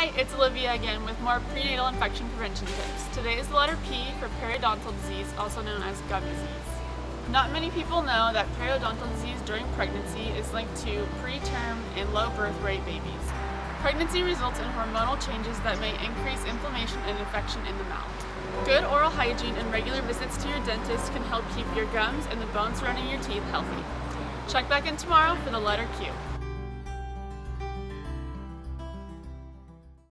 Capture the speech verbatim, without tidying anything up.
Hi, it's Olivia again with more prenatal infection prevention tips. Today is the letter P for periodontal disease, also known as gum disease. Not many people know that periodontal disease during pregnancy is linked to preterm and low birth rate babies. Pregnancy results in hormonal changes that may increase inflammation and infection in the mouth. Good oral hygiene and regular visits to your dentist can help keep your gums and the bones surrounding your teeth healthy. Check back in tomorrow for the letter Q.